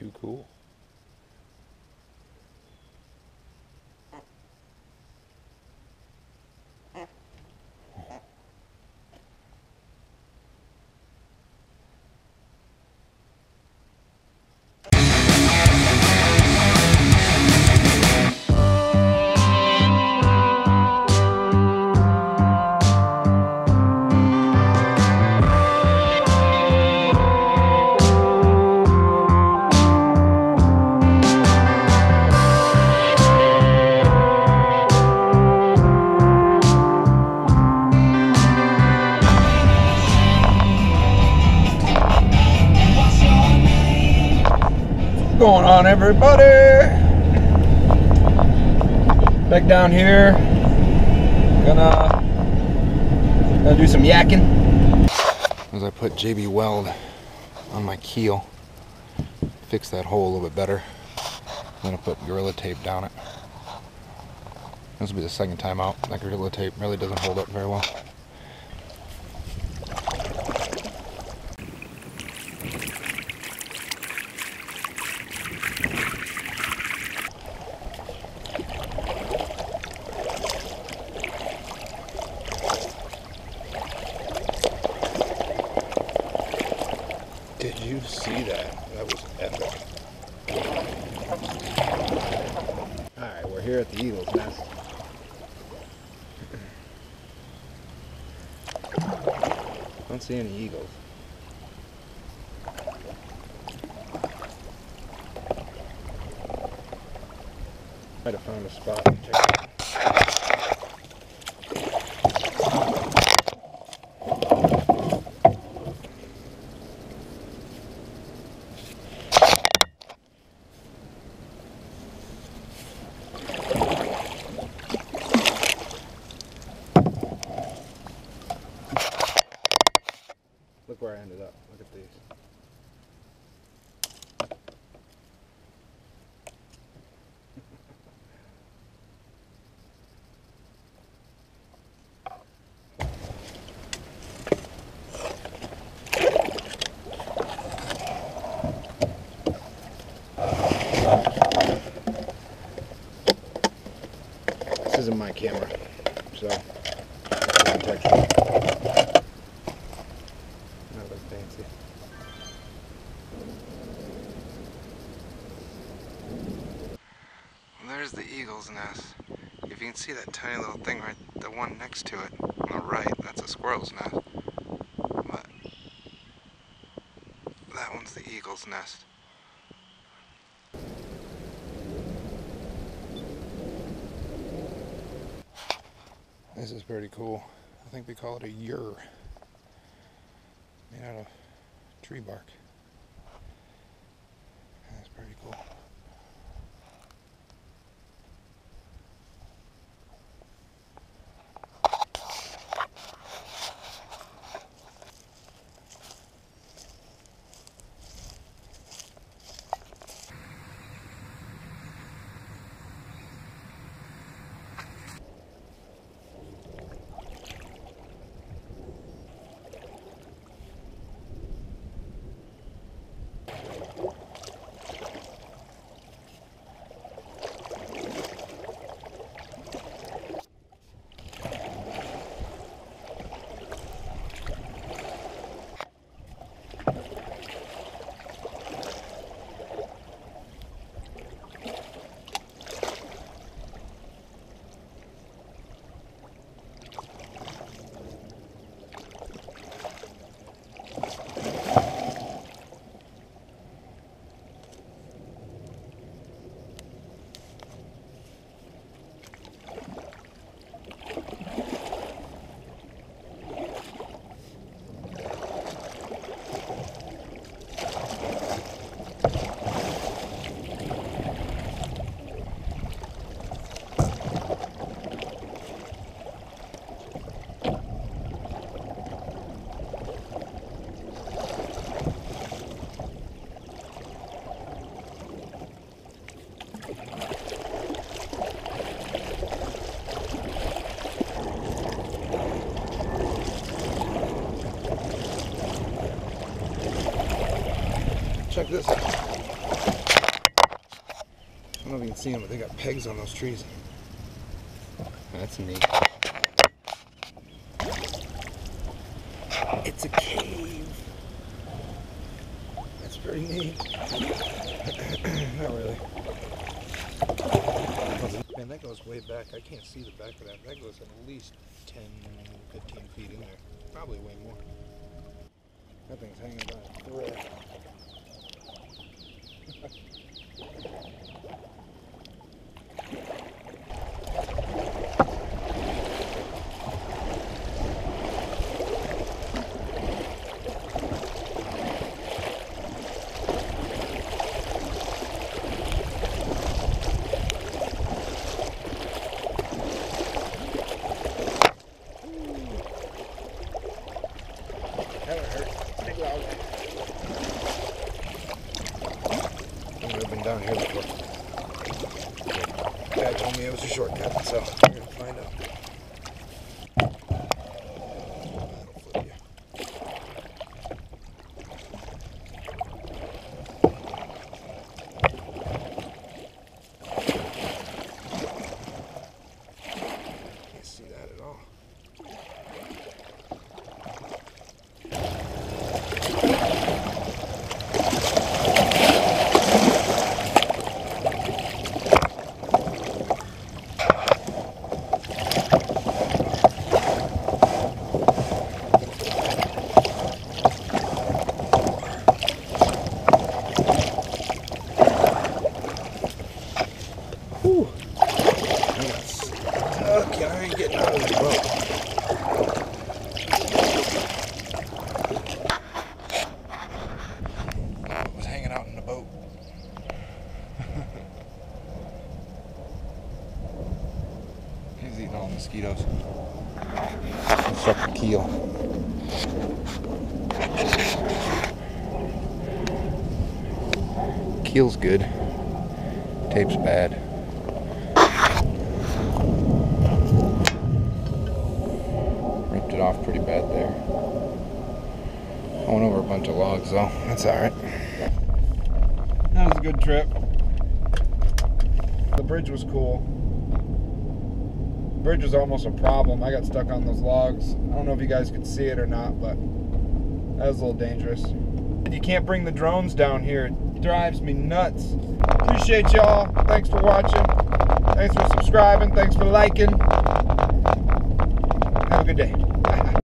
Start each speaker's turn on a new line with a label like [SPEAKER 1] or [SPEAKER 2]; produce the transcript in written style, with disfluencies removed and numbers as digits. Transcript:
[SPEAKER 1] too cool. What's going on, everybody? Back down here, gonna do some yakking as I put JB Weld on my keel. Fix that hole a little bit better. I'm gonna put Gorilla Tape down it. This will be the second time out. That Gorilla Tape really doesn't hold up very well. Did you see that? That was epic. Alright, we're here at the Eagle's Nest. Don't see any eagles. Might have found a spot. Check it out. Look where I ended up. Look at these. This isn't my camera, so texture. Fancy. Well, there's the eagle's nest. If you can see that tiny little thing right, the one next to it on the right, that's a squirrel's nest. But that one's the eagle's nest. This is pretty cool. I think they call it a Yurt. Made out of tree bark. That's pretty cool. Check this out. don't know if you can see them, but they got pegs on those trees. That's neat. It's a cave. That's pretty neat. Not really. Man, that goes way back. I can't see the back of that. That goes at least 10, 15 feet in there. Probably way more. That thing's hanging by a thread. I've been down here before. Dad told me it was a shortcut, so we're gonna find out. That'll flip you. Can't see that at all. Whew. I got stuck. I ain't getting out of this boat. I was hanging out in the boat. He's eating all the mosquitoes. Stuck the keel. Keel's good. Tape's bad. Ripped it off pretty bad there. I went over a bunch of logs though. That's alright. That was a good trip. The bridge was cool. The bridge was almost a problem. I got stuck on those logs. I don't know if you guys could see it or not, but that was a little dangerous. You can't bring the drones down here. It drives me nuts. Appreciate y'all. Thanks for watching. Thanks for subscribing. Thanks for liking. Have a good day.